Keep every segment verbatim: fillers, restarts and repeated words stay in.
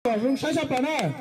rung sai sao bạn à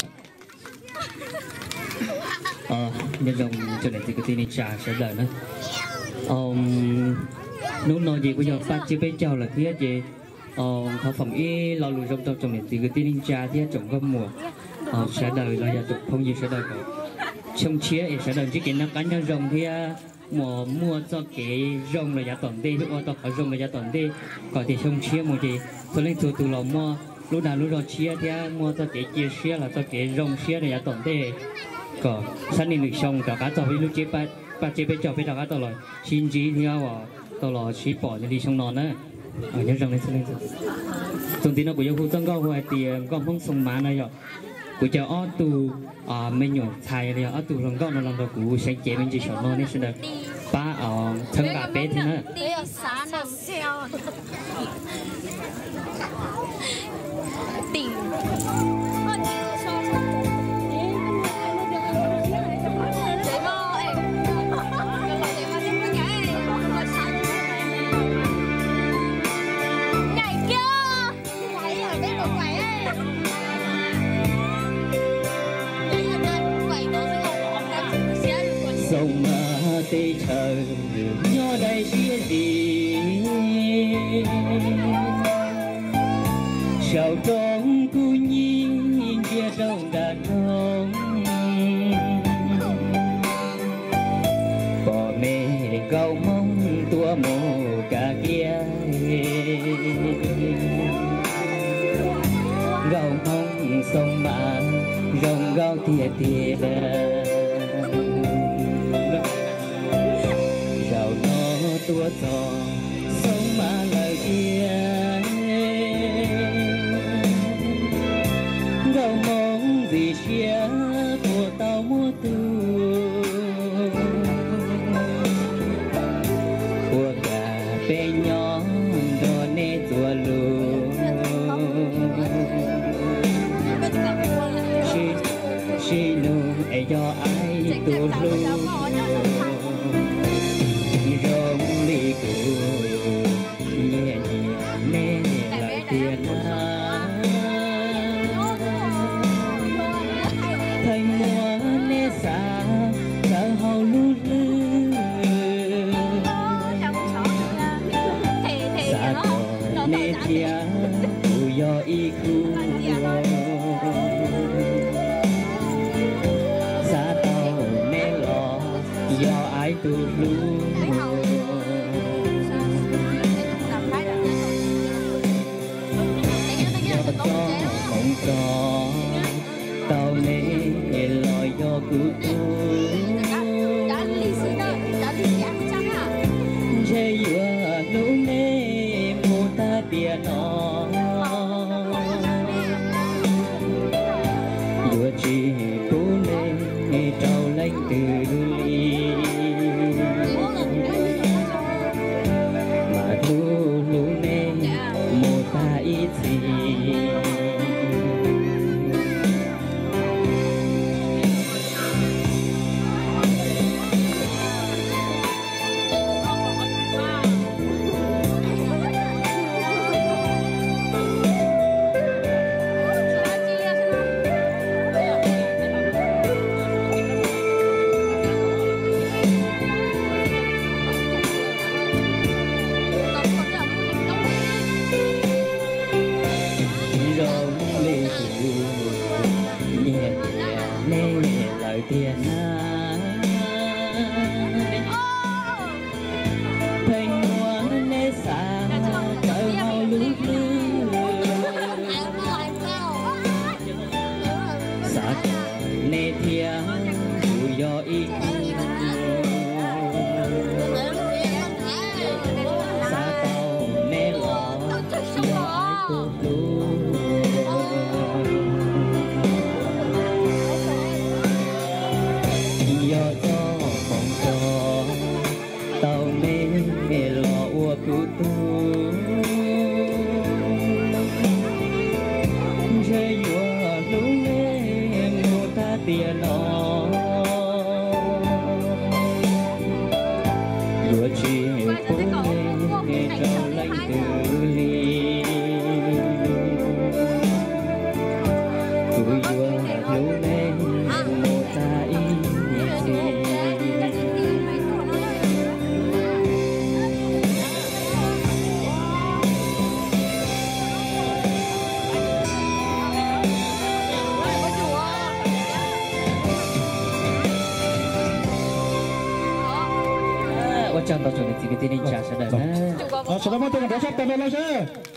ờ nhân dòng cho nên thì cái tin trà sẽ đợi nữa um lúc nói gì bây giờ phát chỉ biết chào là thiết gì ờ thọ phẩm y lo lùi trong trong trong này thì cái tin trà thiết trong các mùa ờ sẽ đợi là giờ tục không gì sẽ đợi trong chia sẽ đợi chỉ kiến nó cá nhân rồng thì mùa mua cho cái rồng là giá toàn đi lúc đó có rồng là giá toàn đi còn thì trong chia một thì tôi lên từ từ lò mua lúc nào lúc đó chia thì mua cho cái chia chia là cho cái rồng chia là giá toàn đi có sáng nay được xong cả cả tàu với lúc chế ba ba chế bây giờ bây giờ cả tàu rồi xin chỉ thì à tàu rồi chỉ bỏ đi xong nón á ở nhớ rằng này xin lên thông tin nó của yêu khu tăng cao hoài tiền có phong sông má này rồi của cháu ở tù à mình nhổ thải thì ở tù rồng cao nó làm được của sáng chế mình chỉ chọn nón này sẽ được ba ở thân cả bé thế nữa tỉnh sông tây trời nhỏ đầy chia gì sao trong cô nhìn kia trong đàn ông bỏ mẹ cầu mong tua mồ cả kia gạo mong sông mà rồng gạo thiệt thiệt tua trò sống mà lời kia gạo mong gì chia của tao mua tu của cả bé nhỏ đồ nê chùa lù xin xin nu ai do ai tu lu rong đi cụ nhẹ nhẹ nè lại tiền thành hoa nè xa cả hầu lu lư xa cỏ nè chia cụ do y khu xa tàu nè lò do ai tu lu không có tao nè lòi do cứu chơi vừa nụ nè mô ta bia nó vừa chỉ cố nè trao lanh từ ly mà nụ nụ nè mô ta ít gì tiền thành hoa nê xa cỡ hao lú lú xa nê thia dù do ý xa tàu nê lò do ai cô lú do cho phòng cho tàu mê lò ua cứu tu chơi nhua lũ mê mô ta tiền nó vừa chỉ cố mê trao lạnh từ ly vui vừa lưu lên một tay Wajah tau jadi tiga tiga ini jasa dah. Assalamualaikum warahmatullahi wabarakatuh.